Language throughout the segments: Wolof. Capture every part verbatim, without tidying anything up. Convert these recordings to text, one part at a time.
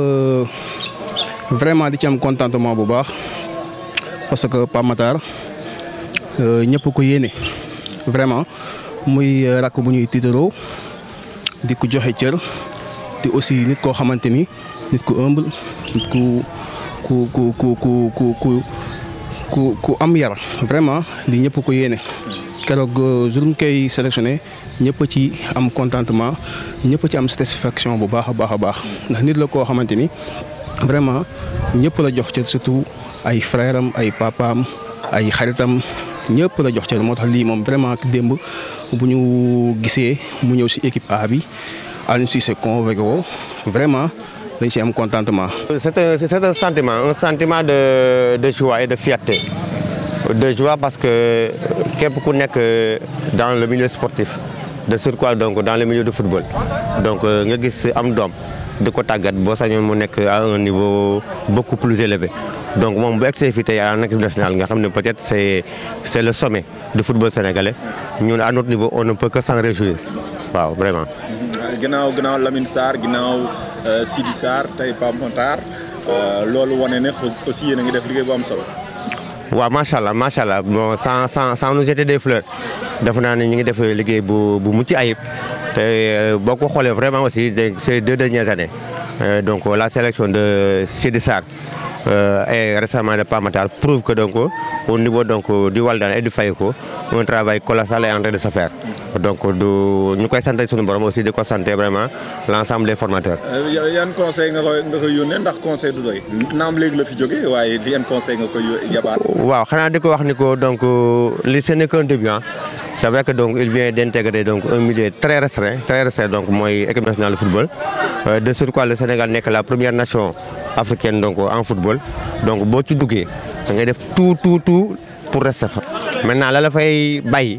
vraiment di ci am contentement bu baax parce que Pape Matar ñëpp ko yéene vraiment muy rakk bu ñuy tiitaroo di ko joxe cër di aussi nit koo xamante ni nit ku humble nit ku ku ku ku ku ku ku ku am yar vraiment li ñëpp ko yéene keroog jour mu koy sélectionné ñëpp ci am contentement ñëpp ci am satisfaction bu baax a baax a baax ndax nit la koo xamante ni vraiment ñëpp la jox cër surtout ay frère am ay papaam ay xaritam ñëpp la jox cër moo tax lii moom vraiment démb bu ñu gisee mu ñëw si équipe A bi Aliou Cissé convoqué ko vraiment dañ ci am contentement. C'est un, c'est un sentiment, un sentiment de, de joie et de fierté. De joie parce que képp ku nekk dans le milieu sportif de surcroît donc dans le milieu du football donc nga gis am doom di ko tàggat boo sañoon mu nekk à un niveau beaucoup plus élevé donc moom bu egsee fii tey en équipe nationale nga xam ne peut-être c'est c'est le sommet du football sénégalais ñun à notre niveau on ne peut que s'en réjouir waaw vraiment. ginnaaw ginnaaw Lamine Sarr ginnaaw Sidi Sarr tey Pape Matar loolu wane ne aussi yéen a ngi def liggéey bu am solo. waaw macha allah macha allah bon sans sans sans nous jeter des fleurs def naa ne ñu ngi def liggéey bu bu mucc ayib te boo ko xoolee vraiment aussi ces deux dernières années donc la sélection de Sidi Sarr et récemment de Pape Matar prouve que donc au niveau donc du Walidane et du Fayeko un travail colossal est en train de se faire donc du ñu koy sant suñu borom aussi di ko sant vraiment l'ensemble des formateurs. yan conseil nga koy nga koy yónnee ndax conseil du doy naam léegi la fi jógee waaye yan conseil nga koy yabaat. waaw xanaa di ko wax ni ko donc li ce n'est qu'un début. C'est vrai que donc il vient d'intégrer donc un milieu très restreint très restreint donc mooy équipe nationale de football de surcroît le Sénégal nekk la première nation africaine donc en football donc boo ci duggee da ngay def tout tout tout pour rester fa maintenant la la fay bàyyi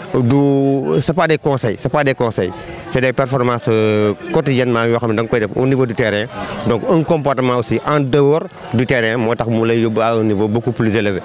du c'est pas des conseils c'est pas des conseils c'est des performances quotidiennement yoo xam ne da nga koy def au niveau du terrain donc un comportement aussi en dehors du terrain moo tax mu lay yóbbu à un niveau beaucoup plus élevé.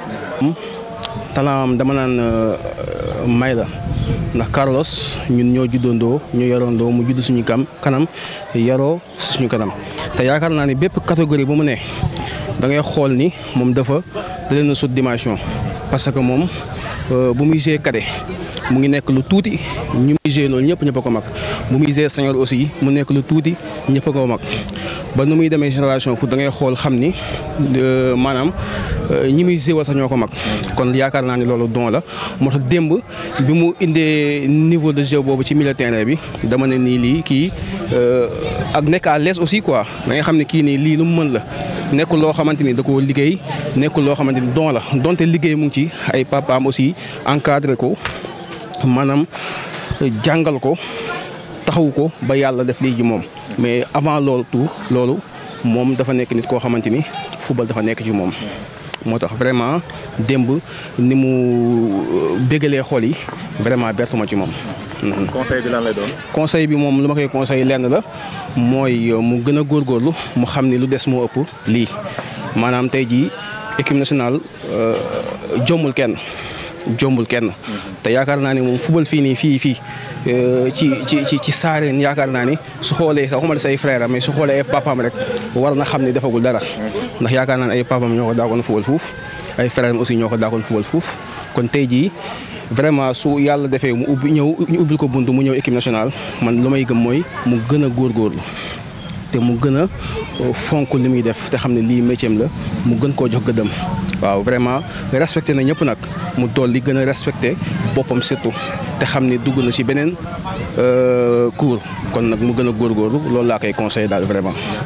talaam dama naan may la ndax Carlos ñun ñoo juddandoo ñu yarandoo mu judd suñu kam kanam yaroo suñu kanam te yaakaar naa ni bépp catégorie bu mu ne da ngay xool ni moom dafa da leen a sut dimension parce que moom bu muy jouer cadet mu ngi nekk lu tuuti ñu muy jouer loolu ñëpp ñëpp a ko mag bu muy jouer senior aussi mu nekk lu tuuti ñëpp a ko mag ba nu muy demee génération foot da ngay xool xam ni maanaam ñi muy jouer sax ñoo ko mag kon yaakaar naa ni loolu don la moo tax démb bi mu indee niveau de jeu boobu ci milieu terrain bi dama ne nii lii kii ak nekk à l'aise aussi quoi da ngay xam ne kii nii lii lu mu mën la nekkul loo xamante ni da koo liggéey nekkul loo xamante ni don la donte liggéey mu ngi ci ay papaam aussi encadré ko maanaam jàngal ko taxawu ko ba yàlla def lii ji moom mais avant loolu tout loolu moom dafa nekk nit koo xamante ni football dafa nekk ci moom moo tax vraiment démb ni mu bégalee xol yi vraiment bertuma ci moom. conseil bi lan lay doon. conseil bi moom lu ma koy conseil lenn la mooy mu gën a góorgóorlu mu xam ni lu des moo ëpp lii maanaam tey jii équipe nationale jommul kenn jombul kenn te yaakaar naa ni moom football fii nii fii fii ci ci ci ci saareen yaakaar naa ni su xoolee sax waxuma say frère mais su xoolee ay papaam rek war na xam ni defagul dara ndax yaakaar naa ne ay papaam ñoo ko daakoon football fuuf ay frère aussi ñoo ko daakoon football fuuf kon tey jii vraiment su yàlla defee mu ubbi ñëw ñu ubbil ko buntu mu ñëw équipe nationale man lu may gëm mooy mu gën a góorgóorlu te mu gën a fonk li muy def te xam ne lii métier am la mu gën koo jox gëddam waaw vraiment respecté na ñëpp nag mu dool li gën a respecté boppam surtout te xam ne dugg na ci beneen cours kon nag mu gën a góorgóorlu loolu laa koy conseillé daal vraiment.